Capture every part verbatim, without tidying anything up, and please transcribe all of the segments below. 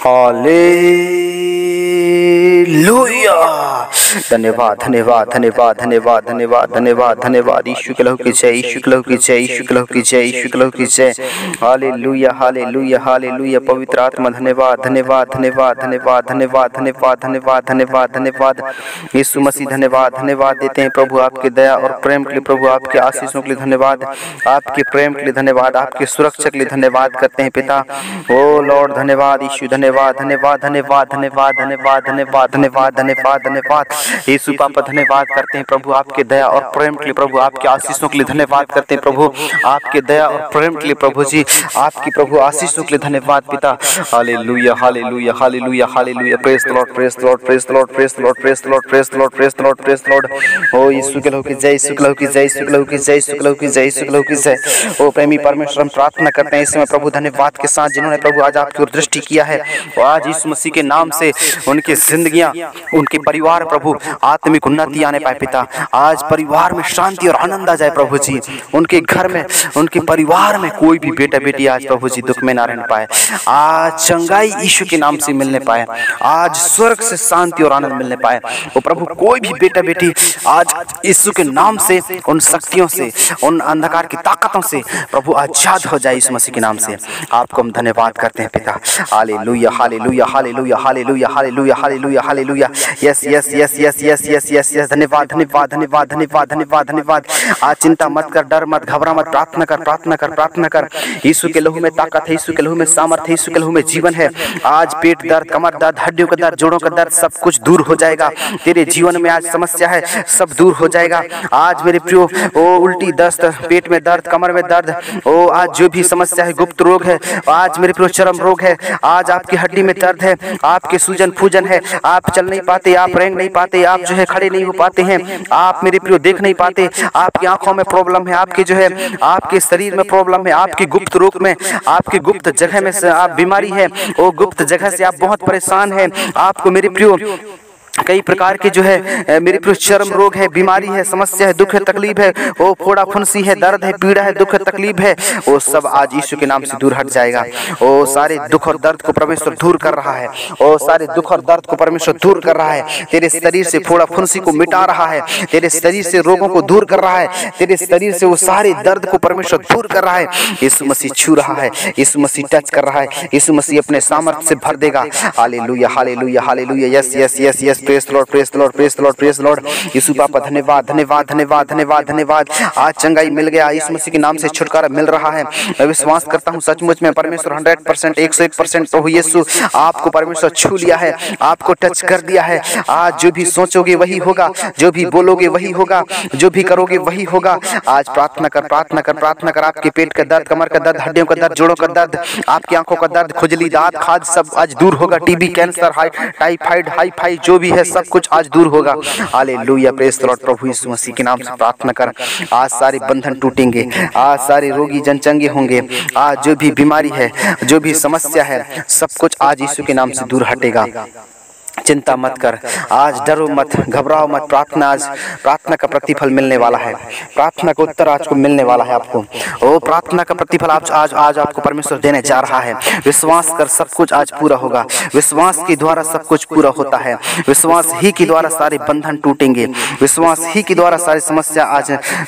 Hallelujah. धन्यवाद धन्यवाद धन्यवाद धन्यवाद धन्यवाद धन्यवाद धन्यवाद। यीशु के लहू की जय, यीशु के लहू की जय, यीशु के लहू की जय, यीशु के लहू की जय। Hallelujah hallelujah hallelujah. पवित्र आत्मा धन्यवाद धन्यवाद धन्यवाद धन्यवाद धन्यवाद धन्यवाद धन्यवाद धन्यवाद धन्यवाद। यीशु मसीह धन्यवाद धन्यवाद देते हैं प्रभु आपके दया और प्रेम के लिए, प्रभु आपके आशीषों के लिए धन्यवाद, आपके प्रेम के लिए धन्यवाद, आपके सुरक्षा के लिए धन्यवाद करते हैं पिता। ओ लॉर्ड धन्यवाद, यीशु धन्यवाद धन्यवाद धन्यवाद धन्यवाद धन्यवाद धन्यवाद धन्यवाद धन्यवाद धन्यवाद। यीशु पापा धन्यवाद करते हैं प्रभु आपके दया और प्रेम के लिए, प्रभु आपके आशीषों के लिए धन्यवाद करते हैं प्रभु आपके दया और प्रेम के लिए, प्रभु जी आपकी प्रभु आशीषों के लिए धन्यवाद पिता। Hallelujah hallelujah hallelujah hallelujah. Praise the lord praise the lord praise the lord praise the lord praise the lord praise the lord praise the lord praise the lord. ओ यीशु के लहू की जय, यीशु के लहू की जय, यीशु के लहू की जय, यीशु के लहू की जय, यीशु के लहू की जय। ओ प्रेमी परमेश्वर हम प्रार्थना करते हैं इस समय प्रभु धन्यवाद के साथ जिन्होंने प्रभु आज आपकी ओर दृष्टि किया है, और आज यीशु मसीह के नाम से उनकी जिंदगियां, उनके परिवार प्रभु आत्मिक उन्नति आने पाए पिता। आज परिवार में शांति और आनंद आ जाए प्रभु जी, उनके घर में, उनके परिवार में कोई भी बेटा बेटी आज प्रभु जी दुख में ना रहने पाए। आज चंगाई यीशु के नाम से मिलने पाए, आज स्वर्ग से शांति और आनंद मिलने पाए। वो प्रभु कोई भी बेटा बेटी आज यीशु के नाम से उन शक्तियों से, उन अंधकार की ताकतों से प्रभु आजाद हो जाए यीशु मसीह के नाम से। आपको हम धन्यवाद करते हैं पिता। Hallelujah hallelujah hallelujah hallelujah hallelujah hallelujah hallelujah. Yes yes yes yes yes yes yes yes. धन्यवाद धन्यवाद धन्यवाद धन्यवाद धन्यवाद धन्यवाद। आज चिंता मत कर, डर मत, घबरा मत, प्रार्थना कर प्रार्थना कर प्रार्थना कर। यीशु के लहू में ताकत है, यीशु के लहू में सामर्थ्य है, यीशु के लहू में जीवन है। आज पेट दर्द, कमर दर्द, हड्डियों का दर्द, जोड़ों का दर्द सब कुछ दूर हो जाएगा। तेरे जीवन में आज समस्या है सब दूर हो जाएगा। आज मेरे प्रियो ओ उल्टी दस्त, पेट में दर्द, कमर में दर्द, ओ आज जो भी समस्या है, गुप्त रोग है, आज मेरे प्रियो चरम रोग है, आज आपकी हड्डी में दर्द है, आपके सूजन फूजन है, आप चल नहीं पाते, आप रेंग नहीं पाते, आप जो है खड़े नहीं हो पाते हैं, आप मेरे प्रियो देख नहीं पाते, आपकी आंखों में प्रॉब्लम है, आपके जो है आपके शरीर में प्रॉब्लम है, आपके गुप्त रोग में, आपकी गुप्त जगह में आप बीमारी है, वो गुप्त जगह से आप बहुत परेशान हैं। आपको मेरे प्रियो कई प्रकार के जो है मेरे प्रिय चर्म रोग है, बीमारी है, समस्या है, दुख है, तकलीफ है, वो फोड़ा फुंसी है, दर्द है, पीड़ा है, दुख है, तकलीफ है, वो सब आज यीशु के नाम से दूर हट जाएगा। वो सारे दुख और दर्द को परमेश्वर दूर कर रहा है, वो सारे दुख और दर्द को परमेश्वर दूर कर रहा है। तेरे शरीर से फोड़ा फुंसी को मिटा रहा है, तेरे शरीर से रोगों को दूर कर रहा है, तेरे शरीर से वो सारे दर्द को परमेश्वर दूर कर रहा है। यीशु मसीह छू रहा है, यीशु मसीह टच कर रहा है, यीशु मसीह अपने सामर्थ्य से भर देगा। Hallelujah hallelujah hallelujah. Yes yes yes yes. Praise the lord praise the lord praise the lord praise the lord. Yeshu पापा धन्यवाद धन्यवाद धन्यवाद धन्यवाद धन्यवाद। आज चंगाई मिल गया, यीशु मसीह के नाम से छुटकारा मिल रहा है। मैं विश्वास करता हूँ सचमुच में परमेश्वर हंड्रेड परसेंट एक सौ एक परसेंट प्रभु यीशु आपको परमेश्वर छू लिया है, आपको टच कर दिया है। आज जो भी सोचोगे वही होगा, जो भी बोलोगे वही होगा, जो भी करोगे वही होगा। आज प्रार्थना कर प्रार्थना कर प्रार्थना कर। आपके पेट का दर्द, कमर का दर्द, हड्डियों का दर्द, जोड़ों का दर्द, आपकी आंखों का दर्द, खुजली, दांत, खाज सब आज दूर होगा। TB, cancer, typhoid, hifi जो भी है सब कुछ आज दूर होगा। Hallelujah praise the lord. प्रभु यीशु मसीह के नाम से प्रार्थना कर। आज सारे बंधन टूटेंगे, आज सारे रोगी जन चंगे होंगे, आज जो भी बीमारी है, जो भी समस्या है, सब कुछ आज यीशु के नाम से दूर हटेगा। चिंता मत कर, आज डरो मत, घबराओ मत। प्रार्थना आज प्रार्थना का प्रतिफल मिलने वाला है, प्रार्थना का उत्तर आज को मिलने वाला है आपको। ओ प्रार्थना का प्रतिफल आज आज आज आपको परमेश्वर देने जा रहा है। विश्वास कर, सब कुछ आज पूरा होगा। विश्वास के द्वारा सब कुछ पूरा होता है। विश्वास ही के द्वारा सारे बंधन टूटेंगे, विश्वास ही के द्वारा सारी समस्या आज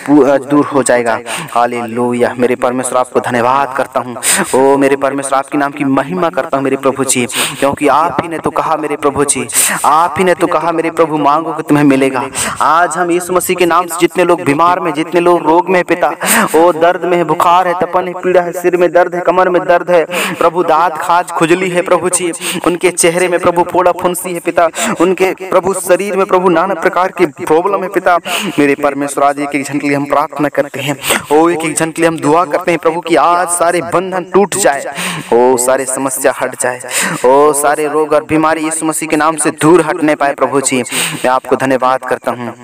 दूर हो जाएगा। हालेलुया। मेरे परमेश्वर आपको धन्यवाद करता हूँ। ओ मेरे परमेश्वर आपके नाम की महिमा करता हूँ मेरे प्रभु जी, क्योंकि आप ही ने तो कहा मेरे प्रभु जी, आप ही ने तो कहा मेरे प्रभु मांगो कि तुम्हें मिलेगा। आज हम यीशु मसीह के नाम से जितने लोग बीमार में, जितने लोग रोग में पिता, ओ दर्द में है, बुखार है, तपन है, पीड़ा है, सिर में दर्द है, कमर में दर्द है, प्रभु दांत, खाज, खुजली है प्रभु जी, उनके चेहरे में प्रभु फोड़ा फुंसी है पिता, उनके प्रभु शरीर में प्रभु नाना प्रकार की प्रॉब्लम है पिता। मेरे परमेश्वर आज एक एक जन के लिए हम प्रार्थना करते हैं, ओ एक एक जन के लिए हम दुआ करते हैं प्रभु कि आज सारे बंधन टूट जाए, ओ सारे समस्या हट जाए, ओ सारे रोग और बीमारी यीशु मसीह के नाम से दूर हटने पाए प्रभु जी। मैं आपको धन्यवाद करता हूँ।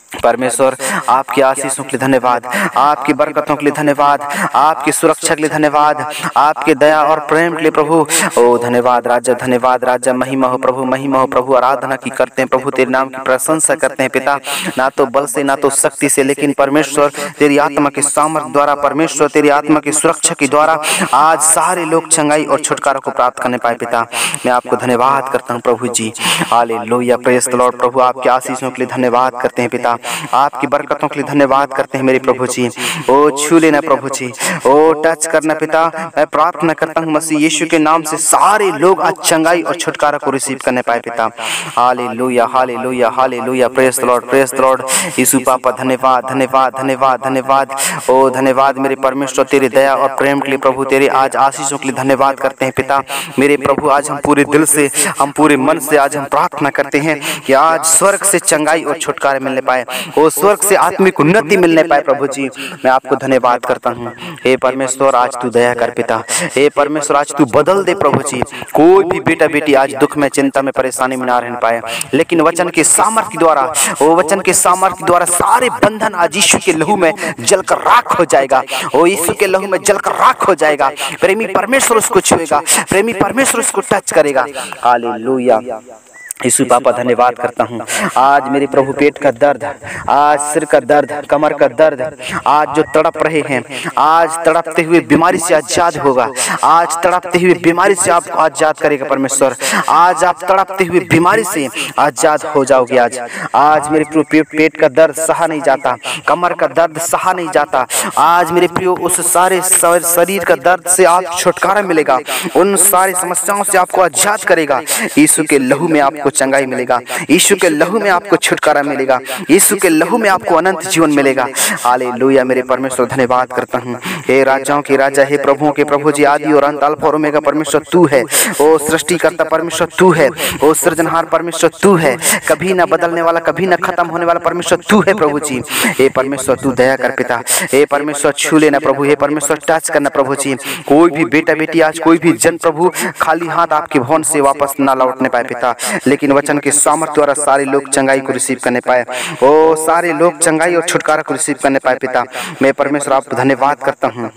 परमेश्वर आपकी आशीषों के लिए धन्यवाद, आपकी बरकतों के लिए धन्यवाद, आपकी सुरक्षा के लिए धन्यवाद, आपके दया और प्रेम के लिए प्रभु ओ धन्यवाद राजा, धन्यवाद राजा। महिमा हो प्रभु, महिमा हो प्रभु। आराधना की करते हैं प्रभु, तेरे नाम की प्रशंसा करते हैं पिता, ना तो बल से ना तो शक्ति से, लेकिन परमेश्वर तेरी आत्मा के सामर्थ्य द्वारा, परमेश्वर तेरी आत्मा की सुरक्षा के द्वारा आज सारे लोग चंगाई और छुटकारा को प्राप्त करने पाए पिता। मैं आपको धन्यवाद करता हूँ प्रभु जी। Hallelujah, praise the lord. प्रभु आपकी आशीषों के लिए धन्यवाद करते हैं पिता, आपकी बरकतों के लिए धन्यवाद करते हैं मेरे प्रभु जी। ओ छू लेना प्रभु जी, ओ टच करना पिता। मैं प्रार्थना करता हूँ मसीह यीशु के नाम से सारे लोग आज चंगाई और छुटकारा को रिसीव करने पाए पिता। Hallelujah, hallelujah, hallelujah, praise the lord, praise the lord. Yeshu पापा धन्यवाद, धन्यवाद, धन्यवाद, धन्यवाद। ओ धन्यवाद मेरे परमेश्वर तेरे दया और प्रेम के लिए प्रभु, तेरे आज आशीषों के लिए धन्यवाद करते हैं पिता। मेरे प्रभु आज हम पूरे दिल से, हम पूरे मन से आज हम प्रार्थना करते हैं कि आज स्वर्ग से चंगाई और छुटकारा मिलने पाए, ओ स्वर्ग से आत्मिक उन्नति मिलने पाए प्रभु जी। मैं आपको धन्यवाद करता हूँ। हे परमेश्वर आज तू दया कर पिता, हे परमेश्वर आज तू बदल दे प्रभु जी। कोई भी बेटा बेटी आज दुख में, चिंता में, परेशानी में ना रह पाए, लेकिन वचन के सामर्थ्य द्वारा, ओ वचन के सामर्थ्य द्वारा सारे बंधन आज यीशु के लहू में जलकर राख हो जाएगा। ओ यीशु के लहू में जलकर राख हो जाएगा। प्रेमी परमेश्वर उसको छुएगा, प्रेमी परमेश्वर उसको टच करेगा। हालेलुया। यीशु पापा धन्यवाद करता हूँ। आज मेरे प्रभु पेट का दर्द, आज सिर का दर्द, कमर का दर्द, आज जो तड़प रहे हैं, आज तड़पते हुए बीमारी से आजाद होगा। आज तड़पते हुए बीमारी से आपको आजाद करेगा परमेश्वर। आज आप तड़पते हुए बीमारी से आजाद हो जाओगे। आज आज मेरे प्रभु पेट पेट का दर्द सहा नहीं जाता, कमर का दर्द सहा नहीं जाता। आज मेरे प्रियो उस सारे शरीर का दर्द से आप छुटकारा मिलेगा, उन सारी समस्याओं से आपको आजाद करेगा। यीशु के लहू में आपको चंगाई मिलेगा, यीशु के लहू में आपको छुटकारा मिलेगा, यीशु के लहू में आपको अनंत जीवन मिलेगा। हालेलुया मेरे परमेश्वर धन्यवाद करता हूँ। हे राजाओं के राजा, हे प्रभुओं के प्रभु जी, आदि और अंत, अल्फा और ओमेगा परमेश्वर तू है। ओ सृष्टिकर्ता परमेश्वर तू है, ओ सृजनहार परमेश्वर तू है, कभी ना बदलने वाला, कभी ना खत्म होने वाला परमेश्वर तू है प्रभु जी। हे परमेश्वर तू दया कर पिता, हे परमेश्वर छू लेना प्रभु, हे परमेश्वर टच करना प्रभु जी। कोई भी बेटा बेटी आज, कोई भी जन प्रभु खाली हाथ आपके भवन से वापस ना लौटने पाए पिता, लेकिन वचन के सामर्थ्य द्वारा सारे लोग चंगाई को रिसीव करने पाए। ओ सारे लोग चंगाई और छुटकारा को रिसीव करने पाए पिता। मैं परमेश्वर आपको धन्यवाद करता हूँ।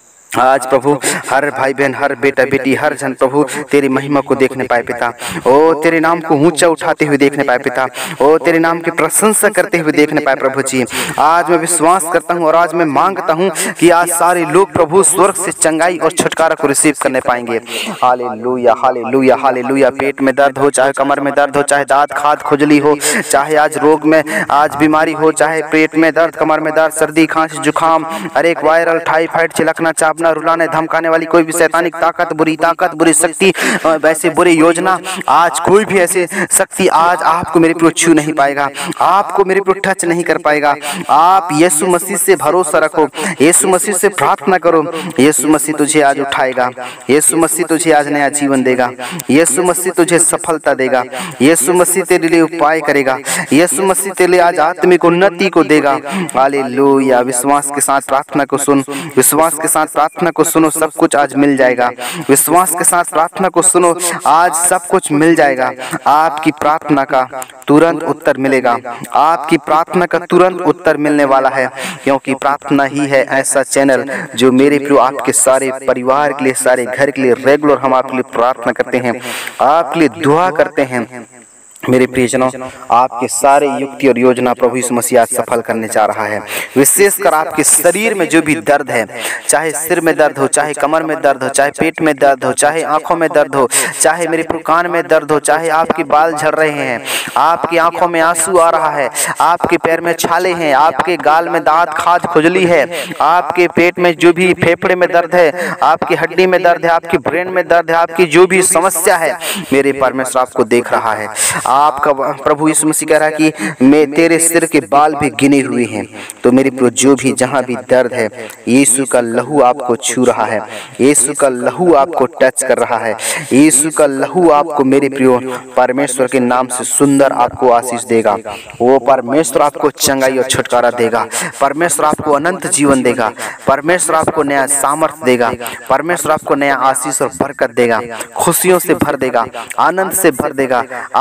आज प्रभु हर भाई बहन, हर बेटा बेटी, हर जन प्रभु तेरी महिमा को देखने पाए पिता। ओ तेरे नाम को ऊंचा उठाते हुए देखने पाए पिता। ओ तेरे नाम की प्रशंसा करते हुए देखने पाए प्रभु जी। आज मैं विश्वास करता हूँ और आज मैं मांगता हूँ कि आज सारे लोग प्रभु स्वर्ग से चंगाई और छुटकारा को रिसीव करने पाएंगे। Hallelujah, hallelujah, hallelujah. पेट में दर्द हो, चाहे कमर में दर्द हो, चाहे दांत खाद खुजली हो, चाहे आज रोग में आज बीमारी हो, चाहे पेट में दर्द, कमर में दर्द, सर्दी, खांसी, जुकाम, हर एक वायरल, टाइफाइड, चिलकना, चाप ना, रुलाने धमकाने वाली कोई भी शैतानिक ताकत, बुरी ताकत, बुरी शक्ति, वैसे बुरी योजना, आज कोई भी ऐसे शक्ति आज आपको मेरे प्रभु छू नहीं पाएगा, आपको मेरे प्रभु टच नहीं कर पाएगा। आप यीशु मसीह से भरोसा रखो, यीशु मसीह से प्रार्थना करो। यीशु मसीह तुझे आज उठाएगा, यीशु मसीह तुझे आज नया जीवन देगा, यीशु मसीह तुझे सफलता देगा, यीशु मसीह तेरे लिए उपाय करेगा, यीशु मसीह तेरे लिए आज आत्मिक उन्नति को देगा। हालेलुया। विश्वास के साथ प्रार्थना को सुन, विश्वास के साथ प्रार्थना को सुनो, सब कुछ आज मिल जाएगा। विश्वास के साथ प्रार्थना को सुनो, आज सब कुछ मिल जाएगा। आपकी प्रार्थना का तुरंत उत्तर मिलेगा, आपकी प्रार्थना का तुरंत उत्तर मिलने वाला है, क्योंकि प्रार्थना ही है ऐसा चैनल जो मेरे प्रिय आपके सारे परिवार के लिए, सारे घर के लिए रेगुलर हम आपके लिए प्रार्थना करते हैं, आपके लिए दुआ करते हैं। मेरे प्रियजनों, आपके सारे युक्ति और योजना प्रभु यीशु मसीह आज सफल करने जा रहा है। विशेषकर आपके शरीर में जो भी दर्द है, चाहे सिर में दर्द हो, चाहे कमर में दर्द हो, चाहे पेट में दर्द हो, चाहे आंखों में दर्द हो, चाहे मेरे कान में दर्द हो, चाहे आपके बाल झड़ रहे हैं, आपकी आंखों में आंसू आ रहा है, आपके पैर में छाले हैं, आपके गाल में दांत खाद खुजली है, आपके पेट में जो भी फेफड़े में दर्द है, आपकी हड्डी में दर्द है, आपकी ब्रेन में दर्द है, आपकी जो भी समस्या है, मेरे परमेश्वर आपको देख रहा है। आपका प्रभु यीशु मसीह कह रहा है कि मैं तेरे सिर के बाल भी गिने हुए हैं। तो मेरे प्रभु जो भी जहां भी दर्द है, यीशु का लहू आपको छू रहा है, यीशु का लहू आपको टच कर रहा है, यीशु का लहू आपको मेरे प्रियो परमेश्वर के नाम से सुंदर आपको आशीष देगा। वो परमेश्वर आपको चंगाई और छुटकारा देगा, परमेश्वर आपको अनंत जीवन देगा, परमेश्वर आपको नया सामर्थ्य देगा, परमेश्वर आपको नया आशीष और बरकत देगा, खुशियों से भर देगा, आनंद से भर देगा। आपके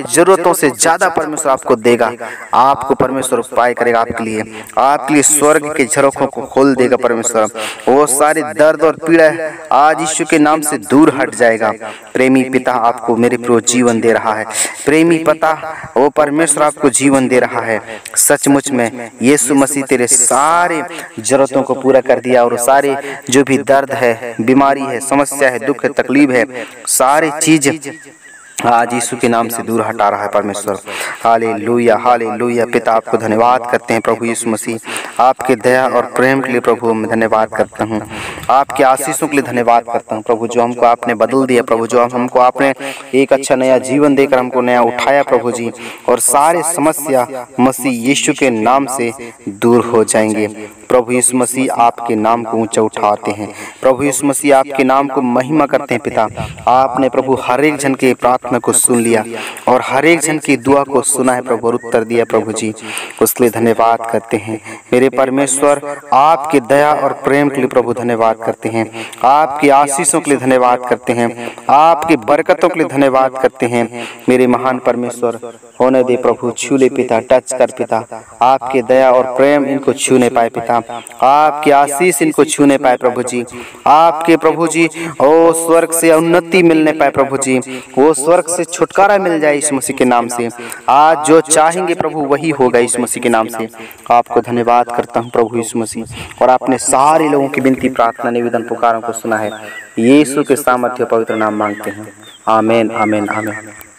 आपके जरूरतों से ज्यादा परमेश्वर आपको देगा। आपको परमेश्वर उपाय करेगा आपके लिए, आपके लिए स्वर्ग के झरोखों को खोल देगा परमेश्वर। वो सारे दर्द और पीड़ा आज यीशु के नाम से दूर हट जाएगा। प्रेमी पिता आपको मेरे प्रभु जीवन दे रहा है। प्रेमी पिता वो परमेश्वर आपको जीवन दे रहा है। सचमुच में यीशु मसीह तेरे सारे जरूरतों को पूरा कर दिया और सारे जो भी दर्द है, बीमारी है, समस्या है, दुख है, तकलीफ है, सारी चीज आज यीशु के नाम से दूर हटा रहा है परमेश्वर। Hallelujah, hallelujah. पिता आपको धन्यवाद करते हैं प्रभु यीशु मसीह, आपके दया और प्रेम के लिए प्रभु मैं धन्यवाद करता हूँ। आपके आशीषों के लिए धन्यवाद करता हूँ प्रभु, जो हमको आपने बदल दिया प्रभु, जो हमको आपने एक अच्छा नया जीवन देकर हमको नया उठाया प्रभु जी, और सारे समस्या मसीह यीशु के नाम से दूर हो जाएंगे। प्रभु यीशु मसीह आपके नाम को ऊंचा उठाते हैं। प्रभु यीशु मसीह आपके नाम को महिमा करते हैं। पिता आपने प्रभु हर एक जन के प्रार्थना को सुन लिया और हर एक जन की दुआ को सुना है प्रभु और उत्तर दिया प्रभु जी, उसके लिए धन्यवाद करते हैं। मेरे परमेश्वर आपके दया और प्रेम के लिए प्रभु धन्यवाद करते हैं। आपकी आशीषों के लिए धन्यवाद करते हैं। आपकी बरकतों के लिए धन्यवाद करते हैं। मेरे महान परमेश्वर होने दे प्रभु, छू ले पिता, टच कर पिता, आपके दया और प्रेम इनको छूने पाए पिता, आपकी आशीष इनको छूने पाए प्रभु जी, आपके प्रभु जी ओ स्वर्ग से उन्नति मिलने पाए प्रभु जी, वो स्वर्ग से छुटकारा मिल जाए इस मसीह के नाम से। आज जो चाहेंगे प्रभु वही होगा इस मसीह के नाम से। आपको धन्यवाद करता हूँ प्रभु यीशु मसीह, और आपने सारे लोगों की विनती, प्रार्थना, निवेदन, पुकारों को सुना है। यीशु के सामर्थ्य पवित्र नाम मांगते हैं। आमीन, आमीन, आमीन।